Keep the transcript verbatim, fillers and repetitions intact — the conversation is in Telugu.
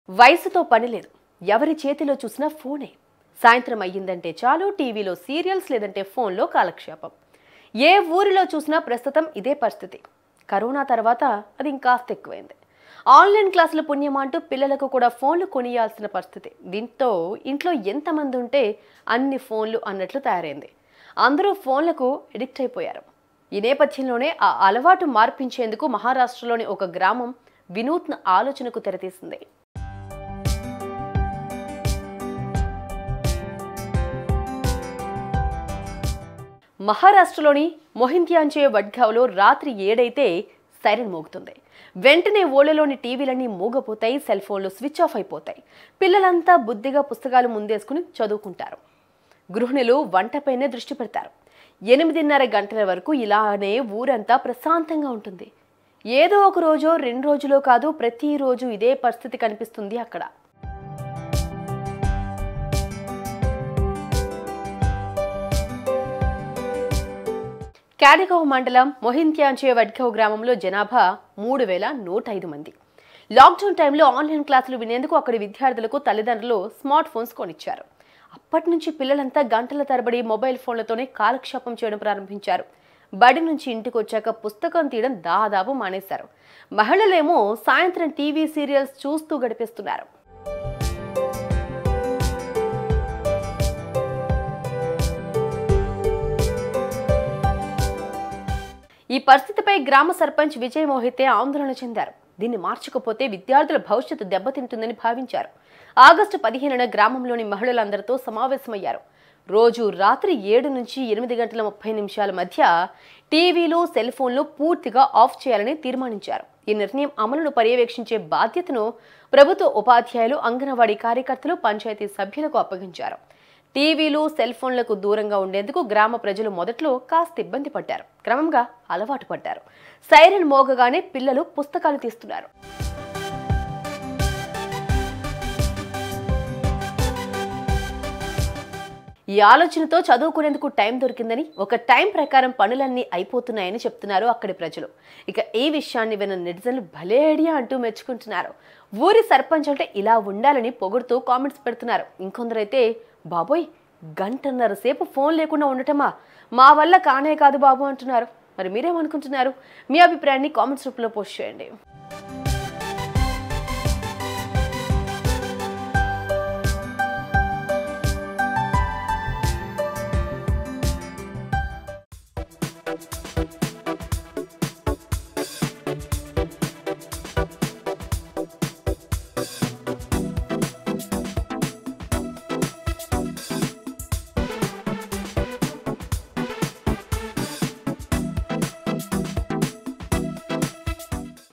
వయసుతో పని లేదు. ఎవరి చేతిలో చూసినా ఫోనే. సాయంత్రం అయ్యిందంటే చాలు టీవీలో సీరియల్స్ లేదంటే ఫోన్లో కాలక్షేపం. ఏ ఊరిలో చూసినా ప్రస్తుతం ఇదే పరిస్థితి. కరోనా తర్వాత అది ఇంకాస్త ఎక్కువైంది. ఆన్లైన్ క్లాసుల పుణ్యం అంటూ పిల్లలకు కూడా ఫోన్లు కొనియాల్సిన పరిస్థితి. దీంతో ఇంట్లో ఎంతమంది ఉంటే అన్ని ఫోన్లు అన్నట్లు తయారైంది. అందరూ ఫోన్లకు ఎడిక్ట్ అయిపోయారు. ఈ నేపథ్యంలోనే ఆ అలవాటు మార్పించేందుకు మహారాష్ట్రలోని ఒక గ్రామం వినూత్న ఆలోచనకు తెరతీసింది. మహారాష్ట్రలోని మొహిత్యాచే వడ్గావ్లో రాత్రి ఏడైతే సైరన్ మోగుతుంది. వెంటనే ఓళ్ళలోని టీవీలన్నీ మూగపోతాయి, సెల్ ఫోన్లు స్విచ్ ఆఫ్ అయిపోతాయి. పిల్లలంతా బుద్ధిగా పుస్తకాలు ముందేసుకుని చదువుకుంటారు. గృహిణులు వంటపైనే దృష్టి పెడతారు. ఎనిమిదిన్నర గంటల వరకు ఇలానే ఊరంతా ప్రశాంతంగా ఉంటుంది. ఏదో ఒక రోజో రెండు రోజులో కాదు, ప్రతిరోజు ఇదే పరిస్థితి కనిపిస్తుంది అక్కడ. క్యాడిగావ్ మండలం మొహిత్యాచే వడ్గావ్ గ్రామంలో జనాభా మూడు వేల నూట ఐదు మంది. లాక్డౌన్ టైంలో ఆన్లైన్ క్లాసులు వినేందుకు అక్కడి విద్యార్థులకు తల్లిదండ్రులు స్మార్ట్ ఫోన్స్ కొనిచ్చారు. అప్పటి నుంచి పిల్లలంతా గంటల తరబడి మొబైల్ ఫోన్లతోనే కాలక్షేపం చేయడం ప్రారంభించారు. బడి నుంచి ఇంటికి వచ్చాక పుస్తకం తీయడం దాదాపు మానేశారు. మహిళలేమో సాయంత్రం టీవీ సీరియల్స్ చూస్తూ గడిపేస్తున్నారు. ఈ పరిస్థితిపై గ్రామ సర్పంచ్ విజయ్ మోహితే ఆందోళన చెందారు. దీన్ని మార్చకపోతే విద్యార్థుల భవిష్యత్తు దెబ్బతింటుందని భావించారు. ఆగస్టు పదిహేనున గ్రామంలోని మహిళలందరితో సమావేశమయ్యారు. రోజు రాత్రి ఏడు నుంచి ఎనిమిది గంటల ముప్పై నిమిషాల మధ్య టీవీలు సెల్ ఫోన్లు పూర్తిగా ఆఫ్ చేయాలని తీర్మానించారు. ఈ నిర్ణయం అమలును పర్యవేక్షించే బాధ్యతను ప్రభుత్వ ఉపాధ్యాయులు, అంగన్వాడీ కార్యకర్తలు, పంచాయతీ సభ్యులకు అప్పగించారు. టీవీలు సెల్ ఫోన్లకు దూరంగా ఉండేందుకు గ్రామ ప్రజలు మొదట్లో కాస్త ఇబ్బంది పడ్డారు. క్రమంగా అలవాటు పడ్డారు. సైరన్ మోగగానే పిల్లలు పుస్తకాలు తీస్తున్నారు. ఈ ఆలోచనతో చదువుకునేందుకు టైం దొరికిందని, ఒక టైం ప్రకారం పనులన్నీ అయిపోతున్నాయని చెప్తున్నారు అక్కడి ప్రజలు. ఇక ఈ విషయాన్ని విన్న నెటిజన్లు భలే ఐడియా అంటూ మెచ్చుకుంటున్నారు. ఊరి సర్పంచ్ అంటే ఇలా ఉండాలని పొగుడుతూ కామెంట్స్ పెడుతున్నారు. ఇంకొందరైతే, బాబోయ్ గంటన్నర సేపు ఫోన్ లేకుండా ఉండటమా, మా వల్ల కానే కాదు బాబు అంటున్నారు. మరి మీరేమనుకుంటున్నారు? మీ అభిప్రాయాన్ని కామెంట్స్ రూపంలో పోస్ట్ చేయండి.